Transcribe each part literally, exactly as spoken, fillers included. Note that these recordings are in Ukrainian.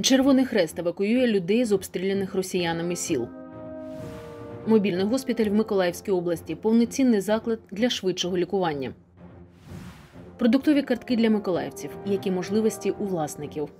Червоний Хрест евакуює людей з обстріляних росіянами сіл. Мобільний госпіталь в Миколаївській області – повноцінний заклад для швидшого лікування. Продуктові картки для миколаївців. Які можливості у власників.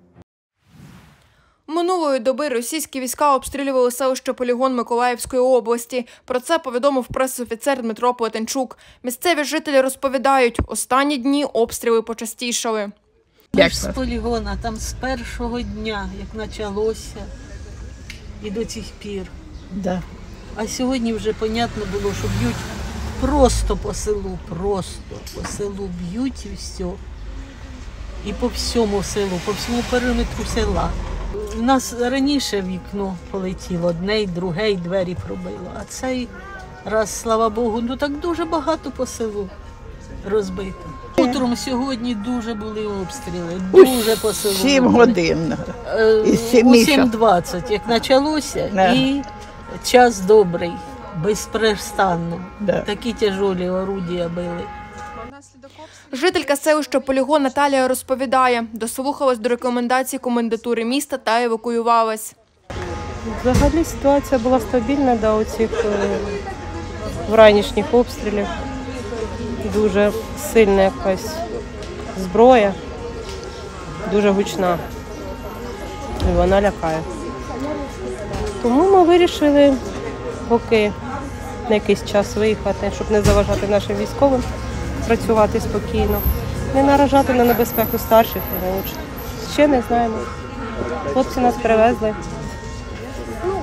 Минулої доби російські війська обстрілювали селище Полігон Миколаївської області. Про це повідомив прес-офіцер Дмитро Плетенчук. Місцеві жителі розповідають, останні дні обстріли почастішали. Ми ж з полігона, там з першого дня, як почалося, і до цих пір. Да. А сьогодні вже понятно було, що б'ють просто по селу, просто по селу б'ють і все. І по всьому селу, по всьому периметру села. У нас раніше вікно полетіло, одне й друге, й двері пробило. А цей раз, слава Богу, ну так дуже багато по селу розбито. Утром сьогодні дуже були обстріли, дуже по селу. Сім годин. У сім двадцять, як почалося, да. І час добрий, безперестанно. Да. Такі тяжолі орудія били. Жителька селища Полігон Наталія розповідає, дослухалась до рекомендацій комендатури міста та евакуювалась. Взагалі ситуація була стабільна до оцих вранішніх обстрілів. Дуже сильна якась зброя, дуже гучна, і вона лякає. Тому ми вирішили поки на якийсь час виїхати, щоб не заважати нашим військовим працювати спокійно, не наражати на небезпеку старших і молодших. Ще не знаємо. Хлопці нас привезли. Ну,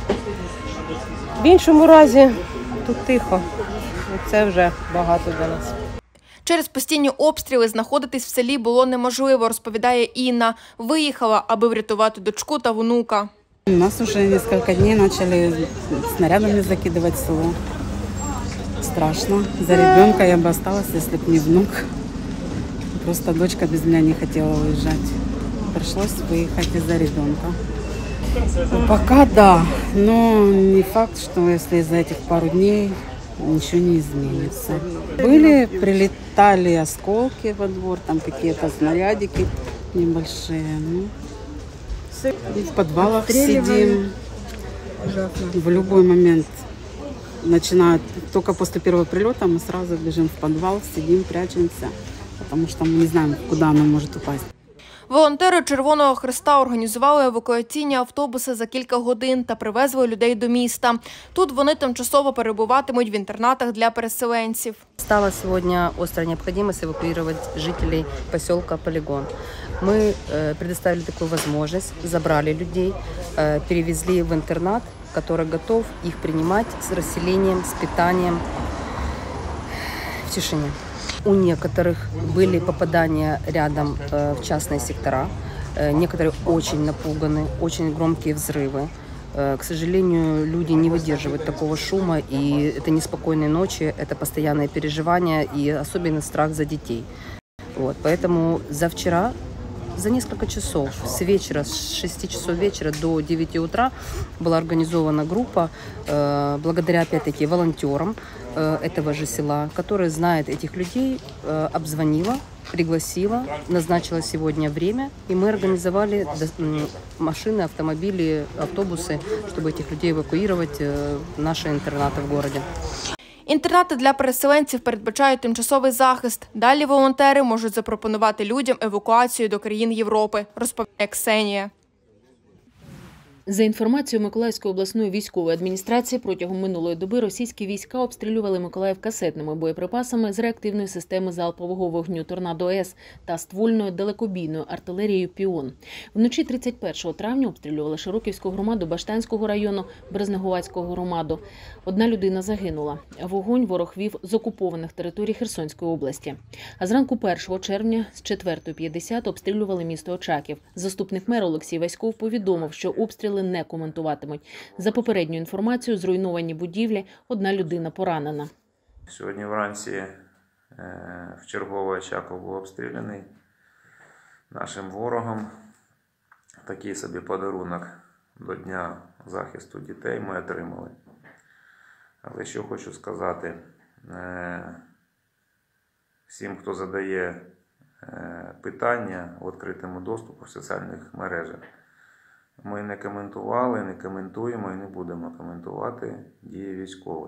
в іншому разі тут тихо. І це вже багато для нас. Через постійні обстріли знаходитись в селі було неможливо, розповідає Інна. Виїхала, аби врятувати дочку та внука. У нас уже кілька днів почали снарядами закидувати село. Страшно. За ребенка я бы осталась, если бы не внук. Просто дочка без меня не хотела уезжать. Пришлось выехать из-за ребенка. Пока да, но не факт, что если за этих пару дней ничего не изменится. Были, прилетали осколки во двор, там какие-то снарядики небольшие. Ну, в подвалах сидим. В любой момент начинают, только после первого прилета мы сразу бежим в подвал, сидим, прячемся, потому что мы не знаем, куда оно может упасть. Волонтери Червоного Хреста організували евакуаційні автобуси за кілька годин та привезли людей до міста. Тут вони тимчасово перебуватимуть в інтернатах для переселенців. Стала сегодня острая необходимость эвакуировать жителей поселка Полигон. Мы предоставили такую возможность, забрали людей, перевезли в интернат, который готов их принимать с расселением, с питанием в тишине. У некоторых были попадания рядом в частные сектора, некоторые очень напуганы, очень громкие взрывы. К сожалению, люди не выдерживают такого шума, и это неспокойные ночи, это постоянное переживание и особенно страх за детей. Вот, поэтому за вчера, за несколько часов, с вечера, с шести часов вечера до девяти утра была организована группа, э, благодаря опять-таки волонтерам э, этого же села, которые знают этих людей, э, обзвонила, пригласила, назначила сегодня время, и мы организовали машины, автомобили, автобусы, чтобы этих людей эвакуировать э, в наши интернаты в городе. Інтернати для переселенців передбачають тимчасовий захист. Далі волонтери можуть запропонувати людям евакуацію до країн Європи, розповідає Ксенія. За інформацією Миколаївської обласної військової адміністрації, протягом минулої доби російські війська обстрілювали Миколаїв касетними боєприпасами з реактивної системи залпового вогню «Торнадо-С» та ствольною далекобійною артилерією «Піон». Вночі тридцять першого травня обстрілювали Широківську громаду Баштанського району, Березнеговацьку громаду. Одна людина загинула. Вогонь ворог вів з окупованих територій Херсонської області. А зранку першого червня з четвертої п'ятдесят обстрілювали місто Очаків. Заступник мера Олексій Васьков повідомив, що обстріли не коментуватимуть. За попередню інформацію, зруйновані будівлі, одна людина поранена. Сьогодні вранці в черговий Очаков був обстріляний нашим ворогом. Такий собі подарунок до Дня захисту дітей ми отримали. Але що хочу сказати всім, хто задає питання в відкритому доступу в соціальних мережах. Ми не коментували, не коментуємо і не будемо коментувати дії військових.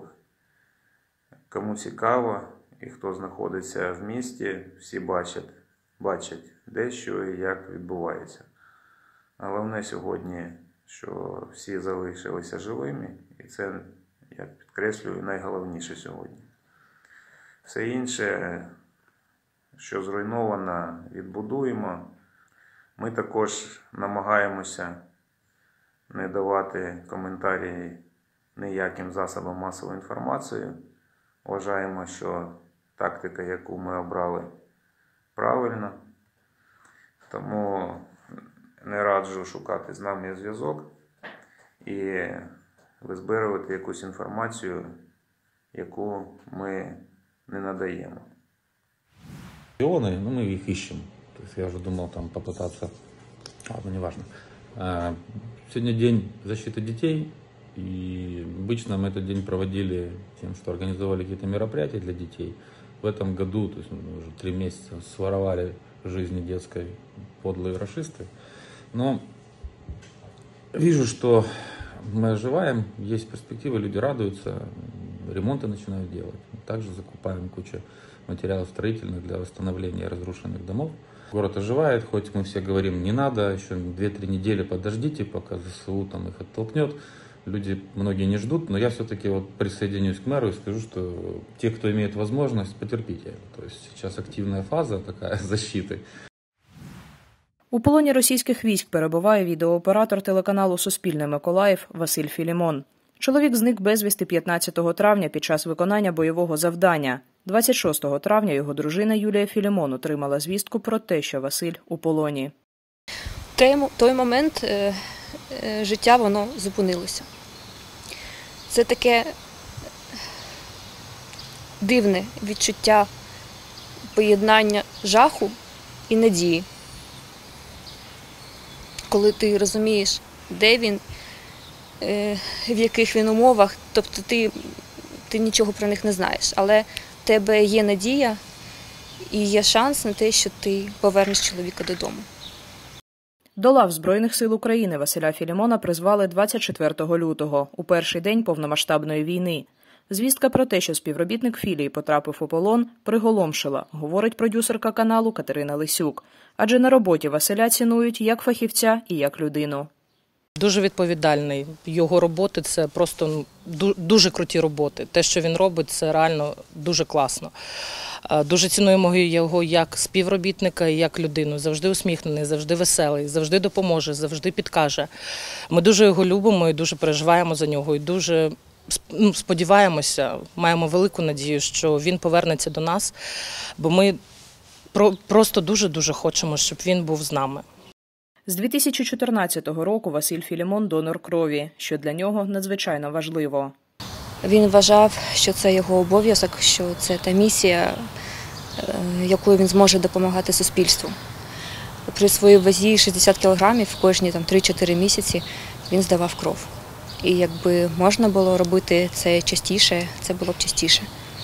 Кому цікаво і хто знаходиться в місті, всі бачать, бачать де що і як відбувається. Головне сьогодні, що всі залишилися живими, і це, як підкреслюю, найголовніше сьогодні. Все інше, що зруйновано, відбудуємо. Ми також намагаємося не давати коментарі ніяким засобам масової інформації. Вважаємо, що тактика, яку ми обрали, правильна. Тому не раджу шукати з нами зв'язок і визбирувати якусь інформацію, яку ми не надаємо. Миллионы, ну мы их ищем. То есть я уже думал там попытаться, ладно, неважно. А, сегодня день защиты детей, и обычно мы этот день проводили тем, что организовали какие-то мероприятия для детей. В этом году, то есть мы уже три месяца своровали жизни детской подлые рашисты. Но вижу, что мы оживаем, есть перспективы, люди радуются, ремонты начинают делать. Также закупаем кучу материалов строительных для восстановления разрушенных домов. Город оживает, хоть мы все говорим, не надо, еще две-три недели подождите, пока ЗСУ там их оттолкнет. Люди многие не ждут, но я все-таки вот присоединюсь к мэру и скажу, что те, кто имеет возможность, потерпите. То есть сейчас активная фаза такая защиты. У полоні російських військ перебуває відеооператор телеканалу «Суспільне Миколаїв» Василь Філімон. Чоловік зник безвісти п'ятнадцятого травня під час виконання бойового завдання. двадцять шостого травня його дружина Юлія Філімон отримала звістку про те, що Василь у полоні. В той момент е, е, життя воно зупинилося. Це таке дивне відчуття поєднання жаху і надії. Коли ти розумієш, де він, е, в яких він умовах, тобто ти, ти нічого про них не знаєш, але в тебе є надія і є шанс на те, що ти повернеш чоловіка додому. До лав Збройних сил України Василя Філімона призвали двадцять четвертого лютого, у перший день повномасштабної війни. Звістка про те, що співробітник філії потрапив у полон, приголомшила, говорить продюсерка каналу Катерина Лисюк. Адже на роботі Василя цінують як фахівця і як людину. Дуже відповідальний. Його роботи – це просто дуже круті роботи. Те, що він робить, це реально дуже класно. Дуже цінуємо його як співробітника і як людину. Завжди усміхнений, завжди веселий, завжди допоможе, завжди підкаже. Ми дуже його любимо і дуже переживаємо за нього. І дуже сподіваємося, маємо велику надію, що він повернеться до нас, бо ми просто дуже-дуже хочемо, щоб він був з нами. З дві тисячі чотирнадцятого року Василь Філімон – донор крові, що для нього надзвичайно важливо. Він вважав, що це його обов'язок, що це та місія, якою він зможе допомагати суспільству. При своїй вазі шістдесят кілограмів кожні три-чотири місяці він здавав кров. І якби можна було робити це частіше, це було б частіше.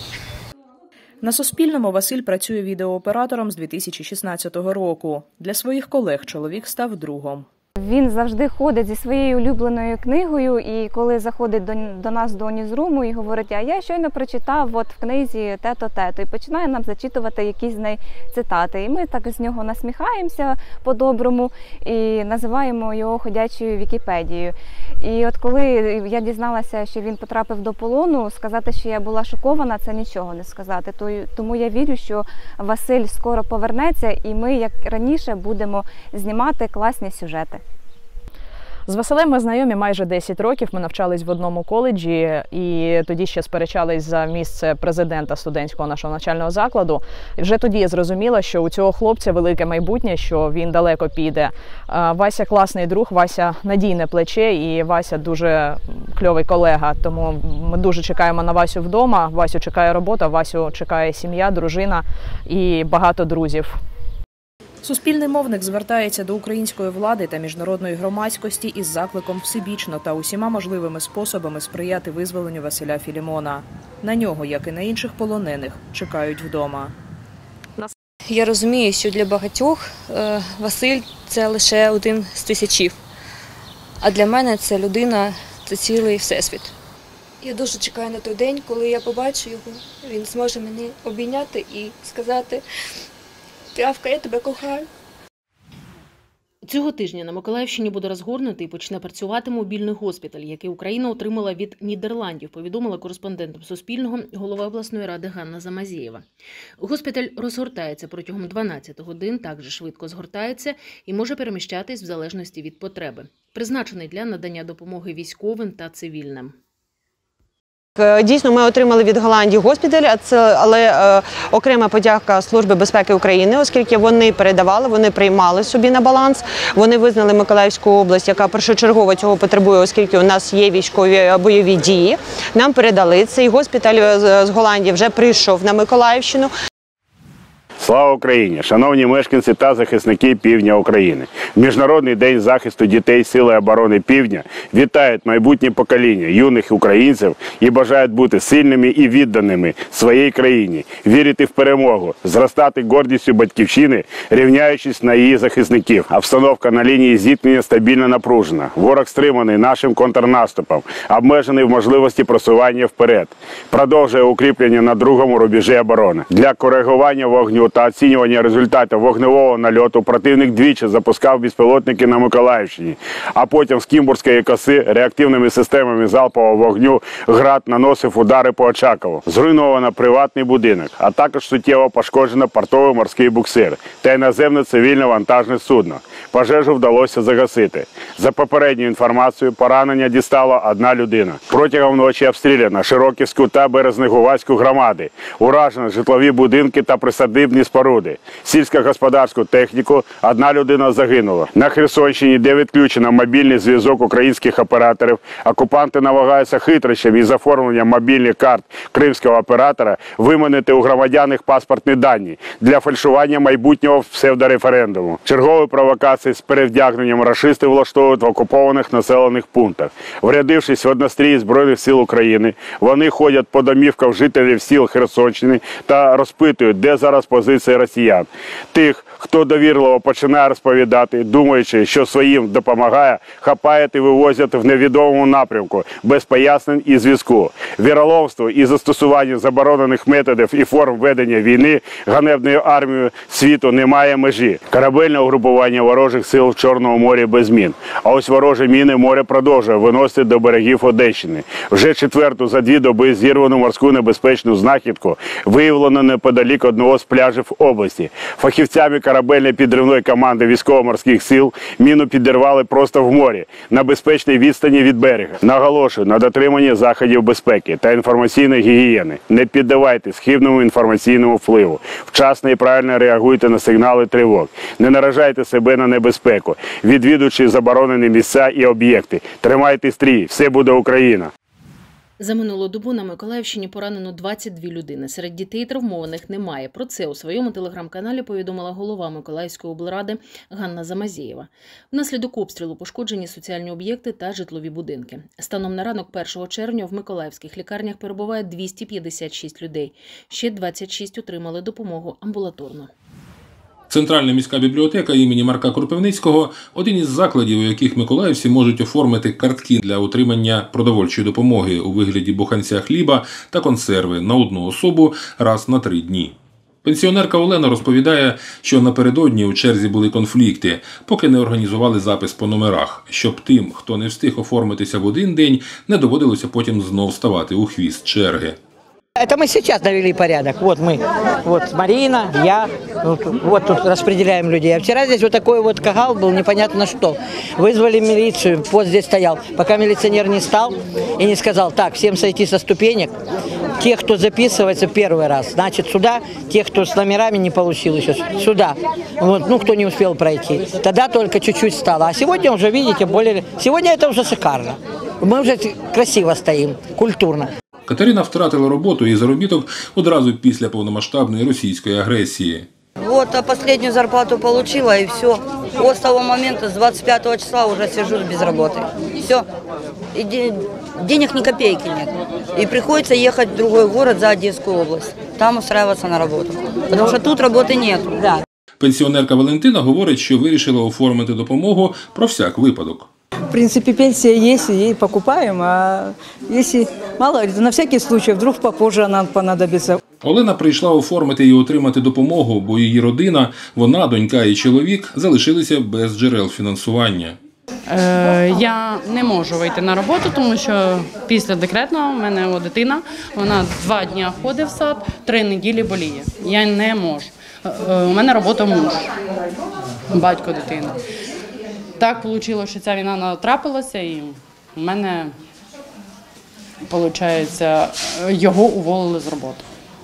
На Суспільному Василь працює відеооператором з дві тисячі шістнадцятого року. Для своїх колег чоловік став другом. Він завжди ходить зі своєю улюбленою книгою, і коли заходить до, до нас до ньюзруму і говорить, а я щойно прочитав от в книзі те-то, те-то, і починає нам зачитувати якісь з неї цитати. І ми так з нього насміхаємося по-доброму і називаємо його ходячою Вікіпедією. І от коли я дізналася, що він потрапив до полону, сказати, що я була шокована, це нічого не сказати. Тому я вірю, що Василь скоро повернеться, і ми, як раніше, будемо знімати класні сюжети. З Василем ми знайомі майже десять років, ми навчались в одному коледжі і тоді ще сперечались за місце президента студентського нашого навчального закладу. І вже тоді я зрозуміла, що у цього хлопця велике майбутнє, що він далеко піде. Вася класний друг, Вася надійне плече і Вася дуже кльовий колега, тому ми дуже чекаємо на Васю вдома, Васю чекає робота, Васю чекає сім'я, дружина і багато друзів. Суспільний мовник звертається до української влади та міжнародної громадськості із закликом всебічно та усіма можливими способами сприяти визволенню Василя Філімона. На нього, як і на інших полонених, чекають вдома. Я розумію, що для багатьох Василь – це лише один з тисячів, а для мене це людина, це цілий всесвіт. Я дуже чекаю на той день, коли я побачу його, він зможе мене обійняти і сказати: «Травка, я тебе кохаю». Цього тижня на Миколаївщині буде розгорнутий і почне працювати мобільний госпіталь, який Україна отримала від Нідерландів, повідомила кореспондентам Суспільного голова обласної ради Ганна Замазєєва. Госпіталь розгортається протягом дванадцяти годин, також швидко згортається і може переміщатись в залежності від потреби. Призначений для надання допомоги військовим та цивільним. Дійсно, ми отримали від Голландії госпіталь, але е, окрема подяка Службі безпеки України, оскільки вони передавали, вони приймали собі на баланс, вони визнали Миколаївську область, яка першочергово цього потребує, оскільки у нас є військові бойові дії. Нам передали цей госпіталь з Голландії, вже прийшов на Миколаївщину. Слава Україні! Шановні мешканці та захисники Півдня України! В Міжнародний день захисту дітей Сили оборони Півдня вітають майбутнє покоління юних українців і бажають бути сильними і відданими своїй країні, вірити в перемогу, зростати гордістю батьківщини, рівняючись на її захисників. Обстановка на лінії зіткнення стабільно напружена. Ворог стриманий нашим контрнаступом, обмежений в можливості просування вперед. Продовжує укріплення на другому рубежі оборони. Для коригування вогню та оцінювання результатів вогневого нальоту противник двічі запускав безпілотники на Миколаївщині, а потім з Кімбурської коси реактивними системами залпового вогню «Град» наносив удари по Очакову. Зруйновано приватний будинок, а також суттєво пошкоджено портовий морський буксир та іноземне цивільне вантажне судно. Пожежу вдалося загасити. За попередньою інформацією, поранення дістала одна людина. Протягом ночі обстріляно Широківську та Березнегувацьку громади, уражено житлові будинки та присадибні споруди, сільськогосподарську техніку, одна людина загинула. На Херсонщині, де відключено мобільний зв'язок українських операторів, окупанти намагаються хитрощами із оформленням мобільних карт кримського оператора виманити у громадян їх паспортні дані для фальшування майбутнього псевдореферендуму. Чергові провокації з перевдягненням рашисти влаштовують в окупованих населених пунктах. Врядившись в однострій Збройних сил України, вони ходять по домівкам жителів сіл Херсонщини та розпитують, де зараз позиції росіян. Тих, хто довірливо починає розповідати, думаючи, що своїм допомагає, хапають і вивозять в невідомому напрямку, без пояснень і зв'язку. Віроломство і застосування заборонених методів і форм ведення війни ганебною армією світу немає межі. Корабельне угрупування ворожих сил в Чорному морі без мін. А ось ворожі міни море продовжує виносити до берегів Одещини. Вже четверту за дві доби зірвану морську небезпечну знахідку виявлено неподалік одного з пляжів області. Фахівцями корабельно-підривної команди військово-морських сил міну підірвали просто в морі, на безпечній відстані від берега. Наголошую на дотриманні заходів безпеки та інформаційної гігієни. Не піддавайтесь хибному інформаційному впливу. Вчасно і правильно реагуйте на сигнали тривог. Не наражайте себе на небезпеку, відвідуючи заборонені місця і об'єкти. Тримайте стрій, все буде Україна! За минулу добу на Миколаївщині поранено двадцять дві людини. Серед дітей травмованих немає. Про це у своєму телеграм-каналі повідомила голова Миколаївської облради Ганна Замазєєва. Внаслідок обстрілу пошкоджені соціальні об'єкти та житлові будинки. Станом на ранок першого червня в миколаївських лікарнях перебуває двісті п'ятдесят шість людей. Ще двадцять шість отримали допомогу амбулаторно. Центральна міська бібліотека імені Марка Кропивницького – один із закладів, у яких миколаївці можуть оформити картки для отримання продовольчої допомоги у вигляді буханця хліба та консерви на одну особу раз на три дні. Пенсіонерка Олена розповідає, що напередодні у черзі були конфлікти, поки не організували запис по номерах, щоб тим, хто не встиг оформитися в один день, не доводилося потім знов ставати у хвіст черги. Это мы сейчас навели порядок. Вот мы, вот Марина, я, вот, вот тут распределяем людей. А вчера здесь вот такой вот кагал был, непонятно что. Вызвали милицию, пост здесь стоял. Пока милиционер не стал и не сказал, так, всем сойти со ступенек. Те, кто записывается первый раз, значит сюда. Те, кто с номерами не получил еще, сюда. Вот, ну, кто не успел пройти. Тогда только чуть-чуть стало. А сегодня уже, видите, более... Сегодня это уже шикарно. Мы уже красиво стоим, культурно. Катерина втратила роботу і заробіток одразу після повномасштабної російської агресії. Вот, а последнюю зарплату получила, и все. Вот с того момента, с двадцать пятого числа уже сижу без работы. Все. И де- денег ни копейки нет. И приходится ехать в другой город за Одесскую область. Там устраиваться на работу. Потому что тут работы нет. Да. Пенсіонерка Валентина говорить, що вирішила оформити допомогу про всяк випадок. В принципе, пенсия есть, ей покупаем, а если мало ли, то на всякий случай, вдруг попозже она понадобится. Олена прийшла оформити і отримати допомогу, бо її родина, вона, донька і чоловік, залишилися без джерел фінансування. Е, я не можу вийти на роботу, тому що після декретного в мене о, дитина, вона два дні ходить в сад, три неділі боліє. Я не можу. Е, у мене робота муж, батько дитини. Так вийшло, що ця війна натрапилася, і в мене, виходить, його уволили з роботи.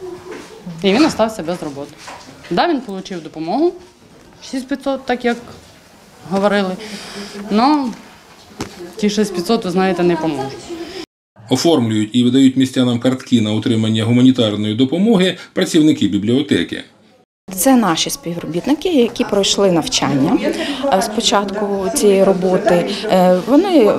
І він залишився без роботи. Да, він отримав допомогу, шість тисяч п'ятсот, так як говорили, але ті шість тисяч п'ятсот, ви знаєте, не поможуть. Оформлюють і видають містянам картки на отримання гуманітарної допомоги працівники бібліотеки. Це наші співробітники, які пройшли навчання з початку цієї роботи. Вони,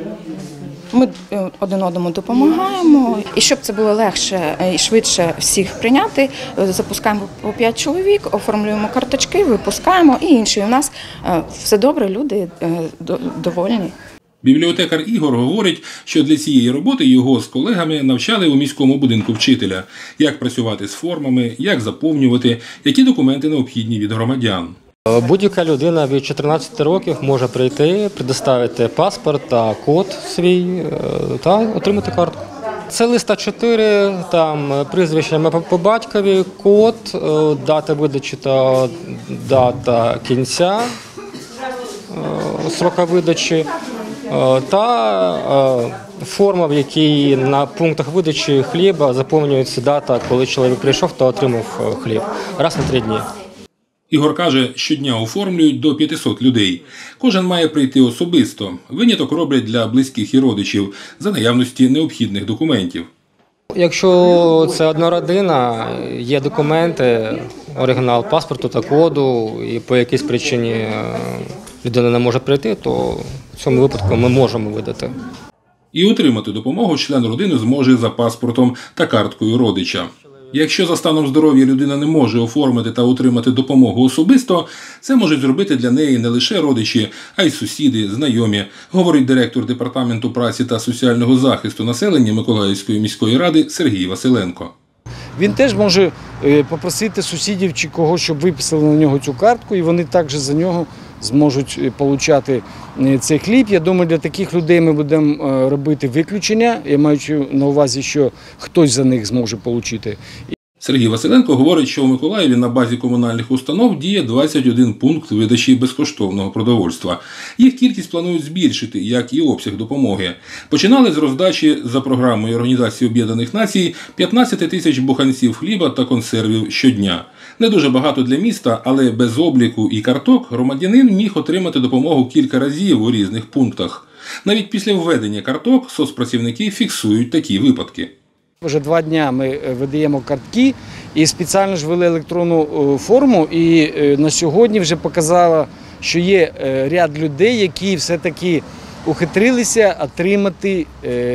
ми один одному допомагаємо. І щоб це було легше і швидше всіх прийняти, запускаємо по п'ять чоловік, оформлюємо карточки, випускаємо і інші. У нас все добре, люди довольні. Бібліотекар Ігор говорить, що для цієї роботи його з колегами навчали у міському будинку вчителя, як працювати з формами, як заповнювати, які документи необхідні від громадян. Будь-яка людина від чотирнадцяти років може прийти, предоставити паспорт та код свій та отримати картку. Це лист а чотири, там прізвище по батькові, код, дата видачі та дата кінця строка видачі. Та форма, в якій на пунктах видачі хліба заповнюється дата, коли чоловік прийшов та отримав хліб. Раз на три дні. Ігор каже, щодня оформлюють до п'ятисот людей. Кожен має прийти особисто. Виняток роблять для близьких і родичів за наявності необхідних документів. Якщо це одна родина, є документи, оригінал паспорту та коду, і по якійсь причині людина не може прийти, то в цьому випадку ми можемо видати. І отримати допомогу член родини зможе за паспортом та карткою родича. Якщо за станом здоров'я людина не може оформити та отримати допомогу особисто, це можуть зробити для неї не лише родичі, а й сусіди, знайомі, говорить директор Департаменту праці та соціального захисту населення Миколаївської міської ради Сергій Василенко. Він теж може попросити сусідів чи когось, щоб виписали на нього цю картку, і вони також за нього зможуть отримати цей хліб. Я думаю, для таких людей ми будемо робити виключення. Я маю на увазі, що хтось за них зможе отримати. Сергій Василенко говорить, що у Миколаєві на базі комунальних установ діє двадцять один пункт видачі безкоштовного продовольства. Їх кількість планують збільшити, як і обсяг допомоги. Починали з роздачі за програмою Організації Об'єднаних Націй п'ятнадцять тисяч буханців хліба та консервів щодня. Не дуже багато для міста, але без обліку і карток громадянин міг отримати допомогу кілька разів у різних пунктах. Навіть після введення карток соцпрацівники фіксують такі випадки. Вже два дні ми видаємо картки і спеціально ж ввели електронну форму. І на сьогодні вже показало, що є ряд людей, які все-таки ухитрилися отримати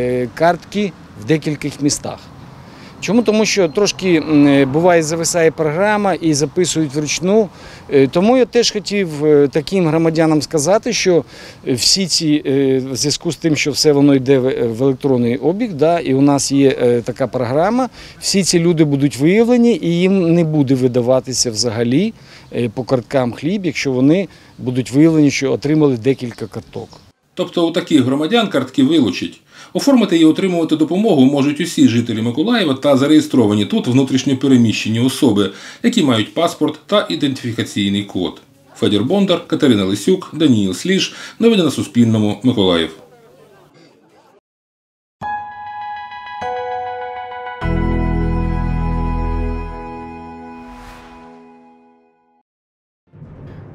картки в декількох містах. Чому? Тому що трошки буває зависає програма і записують вручну. Тому я теж хотів таким громадянам сказати, що всі ці, в зв'язку з тим, що все воно йде в електронний обіг, да, і у нас є така програма, всі ці люди будуть виявлені і їм не буде видаватися взагалі по карткам хліб, якщо вони будуть виявлені, що отримали декілька карток. Тобто у таких громадян картки вилучать. Оформити і отримувати допомогу можуть усі жителі Миколаєва та зареєстровані тут внутрішньо переміщені особи, які мають паспорт та ідентифікаційний код. Федір Бондар, Катерина Лисюк, Даніїл Сліж. Новини на Суспільному. Миколаїв.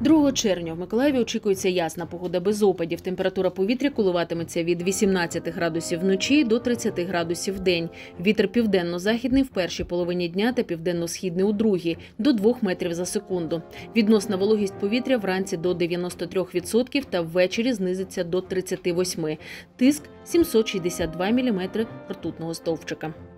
другого червня в Миколаєві очікується ясна погода без опадів. Температура повітря коливатиметься від вісімнадцяти градусів вночі до тридцяти градусів в день. Вітер південно-західний в першій половині дня та південно-східний у другій – до двох метрів за секунду. Відносна вологість повітря вранці до дев'яноста трьох відсотків та ввечері знизиться до тридцяти восьми. Тиск – сімсот шістдесят два міліметри ртутного стовпчика.